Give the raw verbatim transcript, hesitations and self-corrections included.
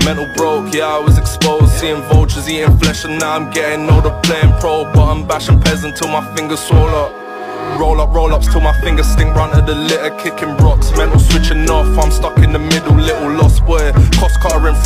Mental broke, yeah, I was exposed. Seeing vultures eating flesh, and now I'm getting older, playing pro. But I'm bashing peasant till my fingers swell up. Roll up, roll ups till my fingers stink, run to the litter, kicking rocks. Mental switching off, I'm stuck in the middle, little lost boy. Cost cutter in front.